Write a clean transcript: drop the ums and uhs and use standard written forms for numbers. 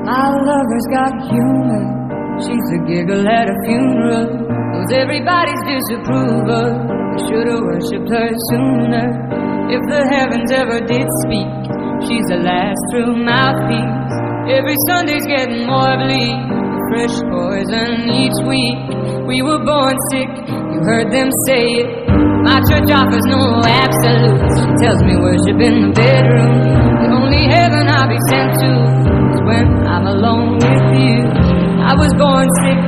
My lover's got humor. She's a giggle at a funeral. Knows everybody's disapproval. I should've worshipped her sooner. If the heavens ever did speak, she's the last true mouthpiece. Every Sunday's getting more bleak. Fresh poison each week. We were born sick, you heard them say it. My church offers no absolutes. She tells me worship in the bedroom. The only heaven I'll be sent to is when I'm alone with you. I was born sick,